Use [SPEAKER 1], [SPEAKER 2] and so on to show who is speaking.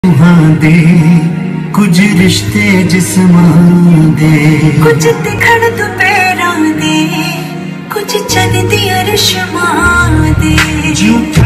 [SPEAKER 1] दे कुछ रिश्ते जिस्मां दे,
[SPEAKER 2] कुछ तिखड़ दुपहरा दे, कुछ चंद दिया रिश्मा दे।